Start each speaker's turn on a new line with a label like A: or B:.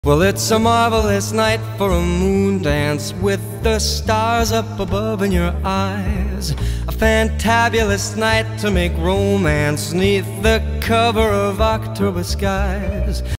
A: Well, it's a marvelous night for a moon dance with the stars up above in your eyes. A fantabulous night to make romance 'neath the cover of October skies.